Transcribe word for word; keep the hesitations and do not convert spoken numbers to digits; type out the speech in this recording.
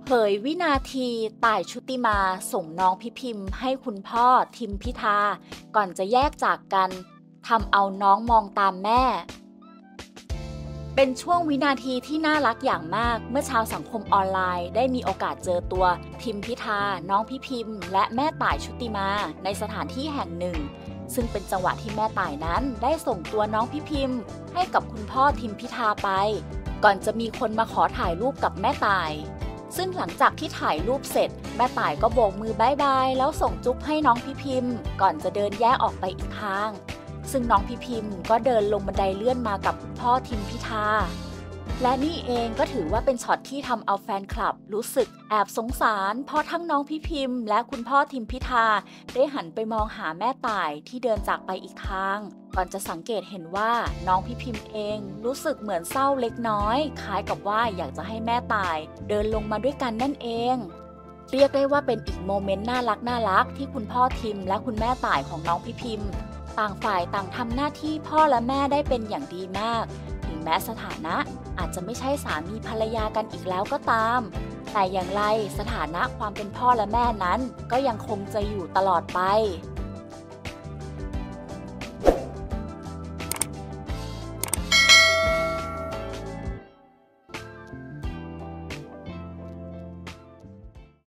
เผยวินาทีต่ายชุติมาส่งน้องพี่พิมพ์ให้คุณพ่อทิมพิธาก่อนจะแยกจากกันทำเอาน้องมองตามแม่เป็นช่วงวินาทีที่น่ารักอย่างมากเมื่อชาวสังคมออนไลน์ได้มีโอกาสเจอตัวทิมพิธาน้องพี่พิมพ์และแม่ต่ายชุติมาในสถานที่แห่งหนึ่งซึ่งเป็นจังหวะที่แม่ต่ายนั้นได้ส่งตัวน้องพี่พิมพ์ให้กับคุณพ่อทิมพิธาไปก่อนจะมีคนมาขอถ่ายรูปกับแม่ต่ายซึ่งหลังจากที่ถ่ายรูปเสร็จแม่ต่ายก็โบกมือบายบายแล้วส่งจุ๊บให้น้องพี่พิมพ์ก่อนจะเดินแยกออกไปอีกทางซึ่งน้องพี่พิมพ์ก็เดินลงบันไดเลื่อนมากับคุณพ่อทิมพิธาและนี่เองก็ถือว่าเป็นช็อตที่ทำเอาแฟนคลับรู้สึกแอบสงสารเพราะทั้งน้องพี่พิมพ์และคุณพ่อทิมพิธาได้หันไปมองหาแม่ต่ายที่เดินจากไปอีกทางก่อนจะสังเกตเห็นว่าน้องพี่พิมพ์เองรู้สึกเหมือนเศร้าเล็กน้อยคล้ายกับว่าอยากจะให้แม่ต่ายเดินลงมาด้วยกันนั่นเองเรียกได้ว่าเป็นอีกโมเมนต์น่ารักน่ารักที่คุณพ่อทิมและคุณแม่ต่ายของน้องพี่พิมพ์ต่างฝ่ายต่างทำหน้าที่พ่อและแม่ได้เป็นอย่างดีมากถึงแม้สถานะอาจจะไม่ใช่สามีภรรยากันอีกแล้วก็ตามแต่อย่างไรสถานะความเป็นพ่อและแม่นั้นก็ยังคงจะอยู่ตลอดไป